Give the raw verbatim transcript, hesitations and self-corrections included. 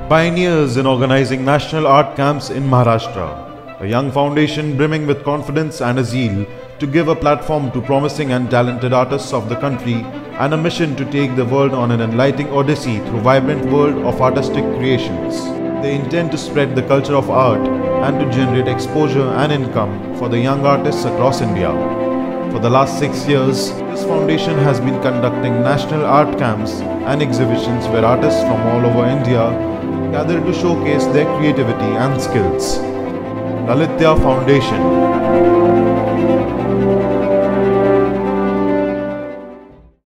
Pioneers in organizing national art camps in Maharashtra, a young foundation brimming with confidence and a zeal to give a platform to promising and talented artists of the country, and a mission to take the world on an enlightening odyssey through vibrant world of artistic creations. They intend to spread the culture of art and to generate exposure and income for the young artists across India. For the last six years, this foundation has been conducting national art camps and exhibitions where artists from all over India gather to showcase their creativity and skills. Lalitya Foundation.